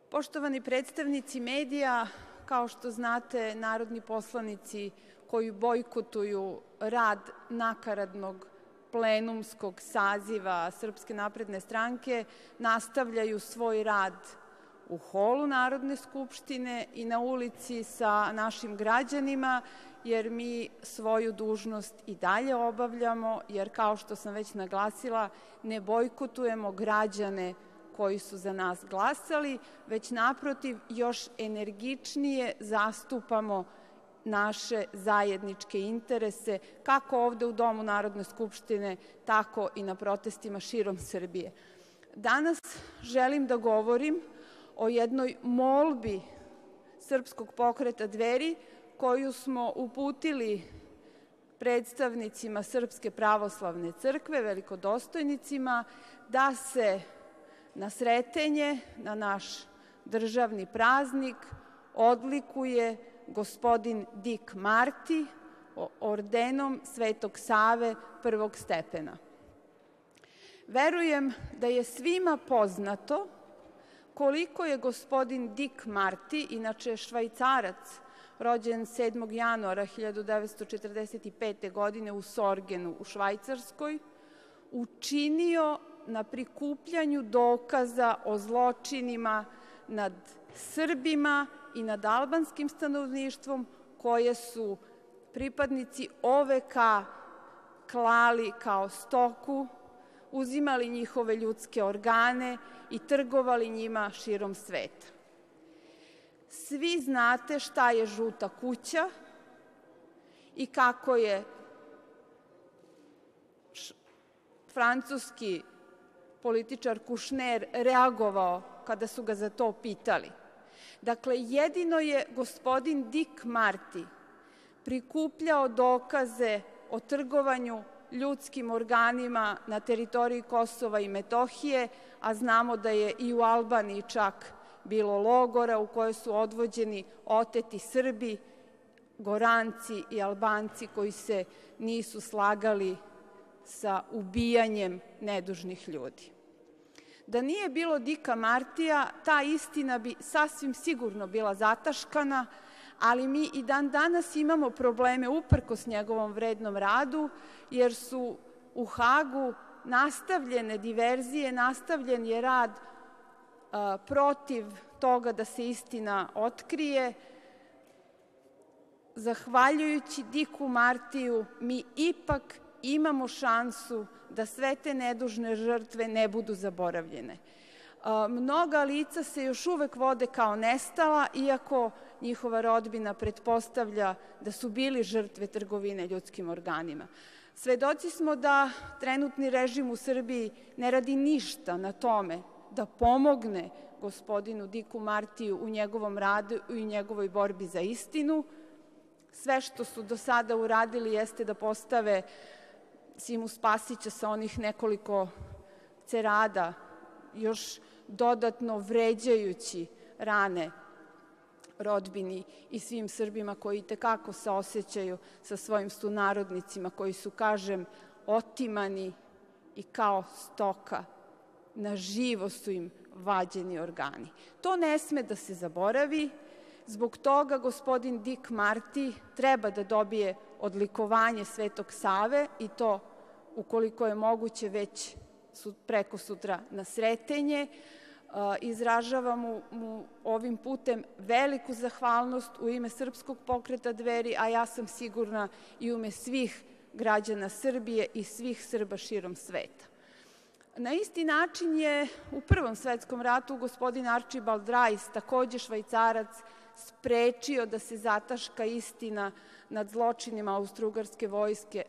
Poštovani predstavnici medija, kao što znate, narodni poslanici koji bojkotuju rad nakaradnog plenumskog saziva Srpske napredne stranke nastavljaju svoj rad u holu Narodne skupštine i na ulici sa našim građanima, jer mi svoju dužnost i dalje obavljamo, jer kao što sam već naglasila, ne bojkotujemo građane koji su za nas glasali, već naprotiv još energičnije zastupamo naše zajedničke interese, kako ovde u Domu Narodne skupštine, tako i na protestima širom Srbije. Danas želim da govorim o jednoj molbi Srpskog pokreta Dveri koju smo uputili predstavnicima Srpske pravoslavne crkve, velikodostojnicima, da se na Sretenje, na naš državni praznik, odlikuje gospodin Dik Marti ordenom Svetog Save prvog stepena. Verujem da je svima poznato koliko je gospodin Dik Marti, inače Švajcarac, rođen 7. januara 1945. godine u Sorgenu u Švajcarskoj, učinio na prikupljanju dokaza o zločinima nad Srbima i nad albanskim stanovništvom koje su pripadnici OVK klali kao stoku, uzimali njihove ljudske organe i trgovali njima širom sveta. Svi znate šta je žuta kuća i kako je francuski političar Kušner reagovao kada su ga za to pitali. Dakle, jedino je gospodin Dik Marti prikupljao dokaze o trgovanju ljudskim organima na teritoriji Kosova i Metohije, a znamo da je i u Albaniji čak bilo logora u koje su odvođeni oteti Srbi, Goranci i Albanci koji se nisu slagali sa ubijanjem nedužnih ljudi. Da nije bilo Dika Martija, ta istina bi sasvim sigurno bila zataškana, ali mi i dan danas imamo probleme uprkos njegovom vrednom radu, jer su u Hagu nastavljene diverzije, nastavljen je rad protiv toga da se istina otkrije. Zahvaljujući Diku Martiju, mi ipak imamo šansu da sve te nedužne žrtve ne budu zaboravljene. Mnoga lica se još uvek vode kao nestala, iako njihova rodbina pretpostavlja da su bili žrtve trgovine ljudskim organima. Svedoci smo da trenutni režim u Srbiji ne radi ništa na tome da pomogne gospodinu Diku Martiju u njegovom radu i njegovoj borbi za istinu. Sve što su do sada uradili jeste da postave Simu Spasića sa onih nekoliko cerada, još dodatno vređajući rane rodbini i svim Srbima koji itekako saosećaju sa svojim sunarodnicima koji su, kažem, otimani i kao stoka na živo su im vađeni organi. To ne sme da se zaboravi. Zbog toga gospodin Dik Marti treba da dobije odlikovanje Svetog Save i to, ukoliko je moguće, već preko sutra na Sretenje. Izražavam mu ovim putem veliku zahvalnost u ime Srpskog pokreta Dveri, a ja sam sigurna i u ime svih građana Srbije i svih Srba širom sveta. Na isti način je u Prvom svetskom ratu gospodin Arčibald Rajs, takođe Švajcarac, sprečio da se zataška istina nad zločinima austrougarske vojske,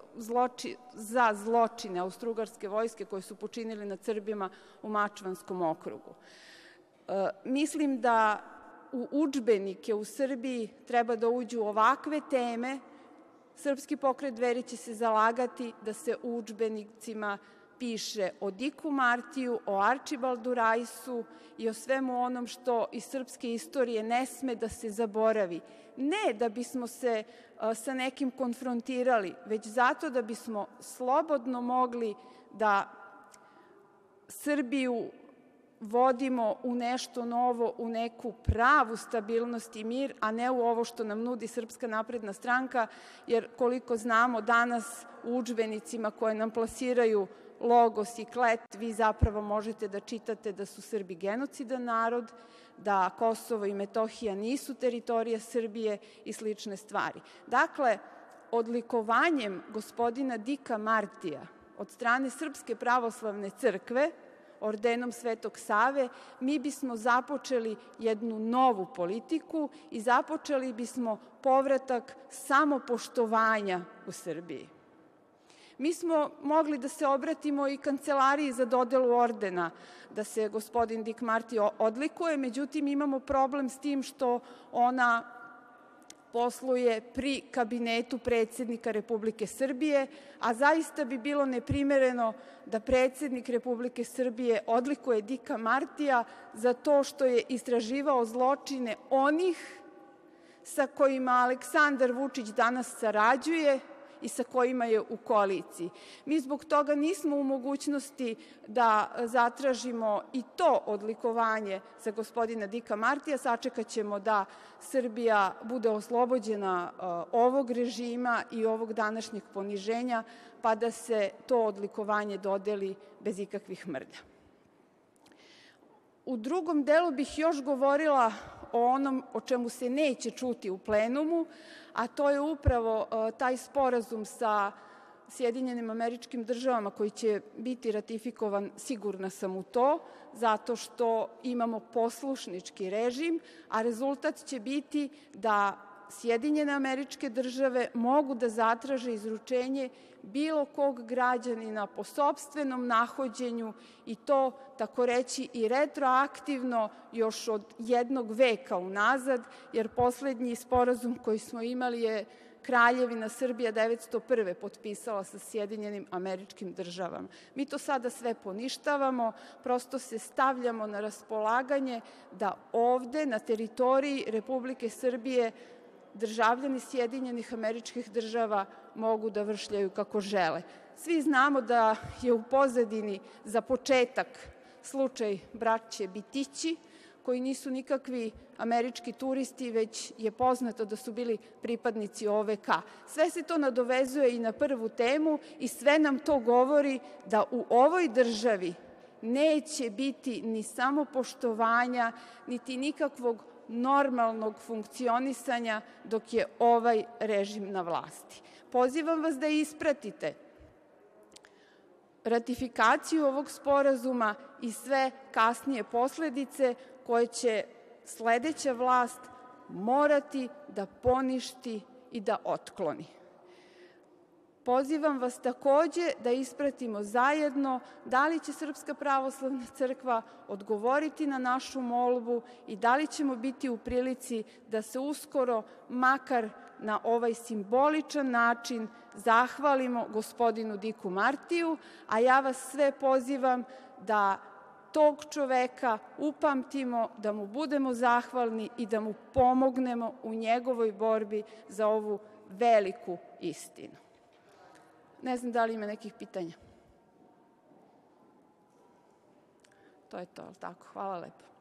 za zločine austrougarske vojske koje su počinili nad Srbima u Mačvanskom okrugu. Mislim da u udžbenike u Srbiji treba da uđu ovakve teme. Srpski pokret Dveri će se zalagati da se u udžbenicima piše o Diku Martiju, o Arčibaldu Rajsu i o svemu onom što iz srpske istorije ne sme da se zaboravi. Ne da bismo se sa nekim konfrontirali, već zato da bismo slobodno mogli da Srbiju vodimo u nešto novo, u neku pravu stabilnost i mir, a ne u ovo što nam nudi Srpska napredna stranka, jer koliko znamo danas u udžbenicima koje nam plasiraju Logos i Klet, vi zapravo možete da čitate da su Srbi genocidan narod, da Kosovo i Metohija nisu teritorija Srbije i slične stvari. Dakle, odlikovanjem gospodina Dika Martija od strane Srpske pravoslavne crkve, ordenom Svetog Save, mi bismo započeli jednu novu politiku i započeli bismo povratak samopoštovanja u Srbiji. Mi smo mogli da se obratimo i Kancelariji za dodelu ordena, da se gospodin Dik Marti odlikuje, međutim imamo problem s tim što ona posluje pri kabinetu predsednika Republike Srbije, a zaista bi bilo neprimereno da predsednik Republike Srbije odlikuje Dika Martija za to što je istraživao zločine onih sa kojima Aleksandar Vučić danas sarađuje i sa kojima je u koaliciji. Mi zbog toga nismo u mogućnosti da zatražimo i to odlikovanje za gospodina Dika Martija. Sačekaćemo da Srbija bude oslobođena ovog režima i ovog današnjeg poniženja, pa da se to odlikovanje dodeli bez ikakvih mrlja. U drugom delu bih još govorila o onom o čemu se neće čuti u plenumu, a to je upravo taj sporazum sa Sjedinjenim Američkim Državama koji će biti ratifikovan, sigurna sam u to, zato što imamo poslušnički režim, a rezultat će biti da Sjedinjene Američke Države mogu da zatraže izručenje bilo kog građanina po sopstvenom nahođenju i to, tako reći, i retroaktivno još od 1 veka unazad, jer poslednji sporazum koji smo imali je Kraljevina Srbija 901. potpisala sa Sjedinjenim Američkim Državama. Mi to sada sve poništavamo, prosto se stavljamo na raspolaganje da ovde na teritoriji Republike Srbije državljani Sjedinjenih Američkih Država mogu da vršljaju kako žele. Svi znamo da je u pozadini za početak slučaj braće Bitići, koji nisu nikakvi američki turisti, već je poznato da su bili pripadnici OVK. Sve se to nadovezuje i na prvu temu i sve nam to govori da u ovoj državi neće biti ni samopoštovanja, niti nikakvog normalnog funkcionisanja dok je ovaj režim na vlasti. Pozivam vas da ispratite ratifikaciju ovog sporazuma i sve kasnije posledice koje će sledeća vlast morati da poništi i da otkloni. Pozivam vas takođe da ispratimo zajedno da li će Srpska pravoslavna crkva odgovoriti na našu molbu i da li ćemo biti u prilici da se uskoro, makar na ovaj simboličan način, zahvalimo gospodinu Diku Martiju, a ja vas sve pozivam da tog čoveka upamtimo, da mu budemo zahvalni i da mu pomognemo u njegovoj borbi za ovu veliku istinu. Ne znam da li ima nekih pitanja. To je to, ali tako? Hvala lepo.